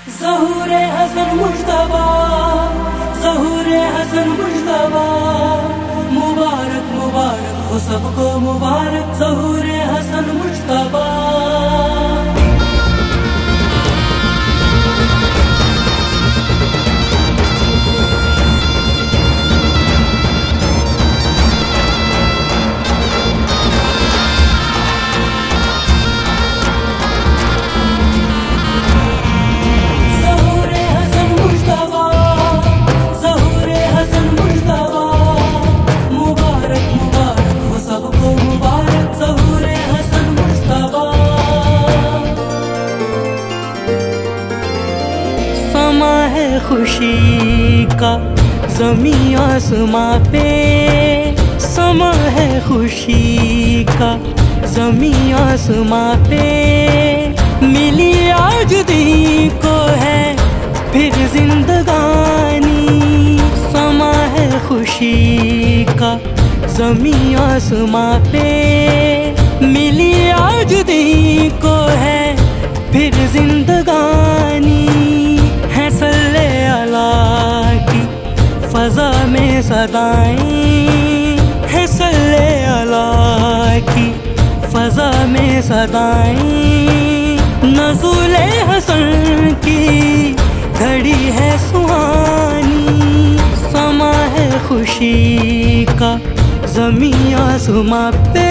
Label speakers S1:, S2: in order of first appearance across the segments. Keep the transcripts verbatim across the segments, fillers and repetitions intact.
S1: ज़हूरे हसन मुज्तबा, ज़हूरे हसन मुज्तबा, मुबारक मुबारक हो सबको मुबारक, ज़हूरे हसन मुज्तबा।
S2: खुशी का ज़मीं आसमां पे, समा है खुशी का ज़मीं आसमां पे, मिली आज दी को है फिर जिंदगानी। समा है खुशी का ज़मीं आसमां पे, मिली आज दी को है फिर जिंदगानी। है सल्ले अला की फ़ज़ा में सदाएं, है सल्ले अला की फ़ज़ा में सदाएं। नज़ुले हसन की घड़ी है सुहानी, समा है खुशी का ज़मीं आसमां पे।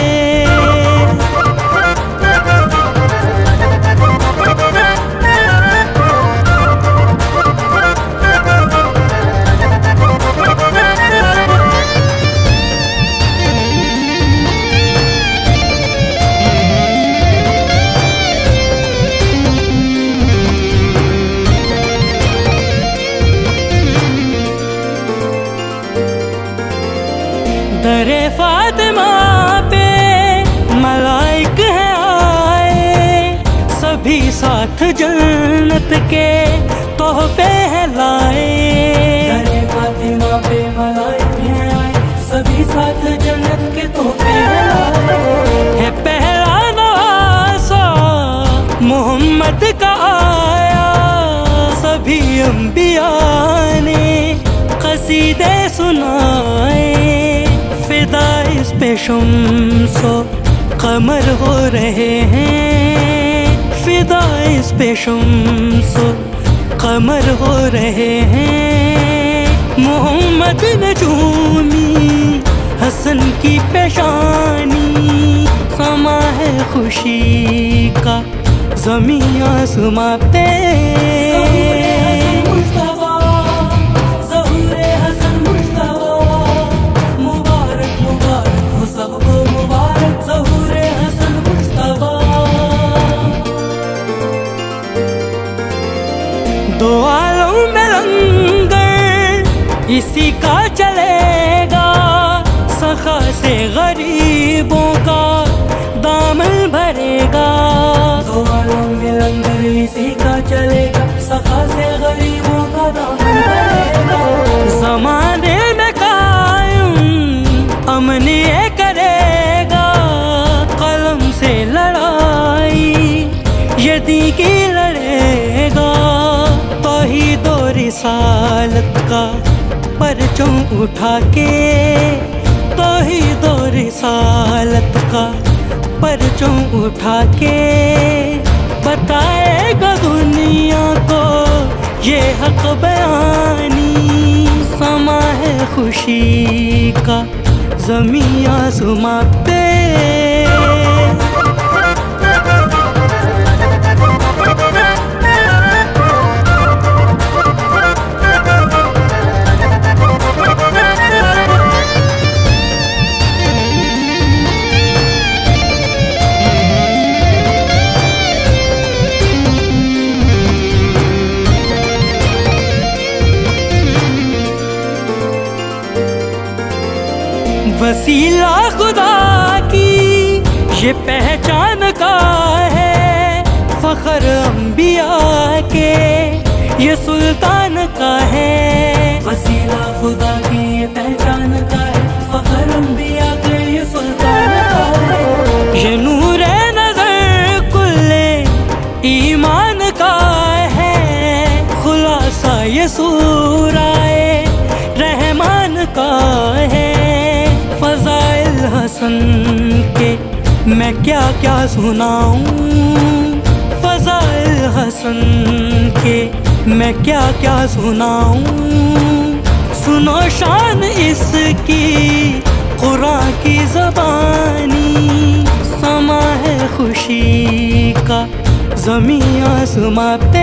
S2: दरे फातिमा पे मलाइक हैं आए, सभी साथ जन्नत के तोहफे हैं लाए।
S1: दरे फातिमा पे मलाइक हैं आए, सभी साथ जन्नत के तोहफे हैं लाए।
S2: है पहला नवासा मोहम्मद का आया, सभी अंबिया ने क़सीदे सुनाए। फिदा इस पे शम्सो कमर हो रहे हैं, फिदा इस पे शम्सो कमर हो रहे हैं। मोहम्मद ने चूमी हसन की पेशानी, समा है खुशी का ज़मीं आसमां पे। दो आलम में लंगर इसी का चलेगा, सखा से गरीबों का दामन भरेगा।
S1: दो आलम में लंगर इसी का चलेगा, सखा से गरीबों का दामन भरेगा।
S2: ज़माने में कायम अमन ये करेगा, कलम से लड़ाई यदि की लड़ेगा। तौहीद और रिसालत का परचम उठा के, तौहीद और रिसालत का परचम उठा के, बताएगा दुनिया को ये हक बयानी। समा है खुशी का ज़मीं आसमां पे। वसीला खुदा की ये पहचान का है, फ़ख्र अंबिया के ये सुल्तान का है।
S1: वसीला खुदा की ये पहचान का है, फ़ख्र अंबिया के ये सुल्तान का है।
S2: ये नूर नज़र कुल्ले ईमान का है, मंसूर आए रहमान का है। फज़ाइल हसन के मैं क्या क्या सुनाऊं, फज़ाइल हसन के मैं क्या क्या सुनाऊं। सुनो शान इसकी कुरान की ज़बानी, समा है खुशी का ज़मीं आसमां पे।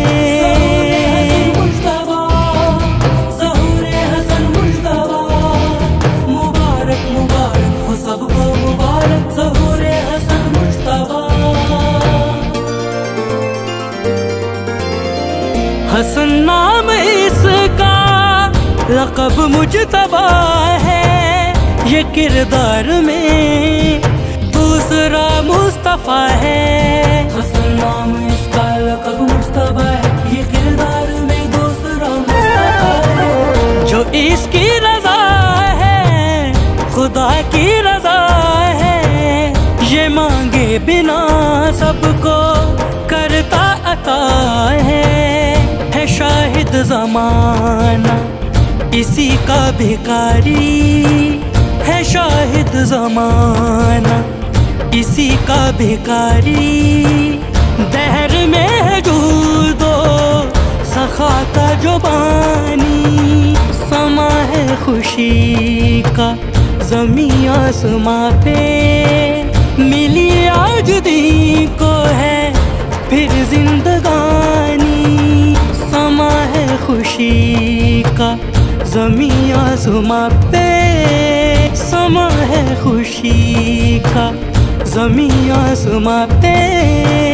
S2: हसन नाम इसका लक़ब मुजतबा है, ये किरदार में दूसरा मुस्तफ़ा है।
S1: हसन नाम इसका लक़ब मुजतबा है, ये किरदार में दूसरा मुस्तफ़ा है।
S2: जो इसकी रज़ा है खुदा की रज़ा है, ये मांगे बिना सबको करता अता है। है शाहिद ज़माना इसी का भिखारी, है शाहिद ज़माना इसी का भिखारी। दहर में है जूदो सखा का जो बानी, समा है खुशी का ज़मीं आसमां पे। मिली आज दी को है फिर जिंदगानी, समा है खुशी का ज़मीं आसमां पे। समा है खुशी का ज़मीं आसमां पे।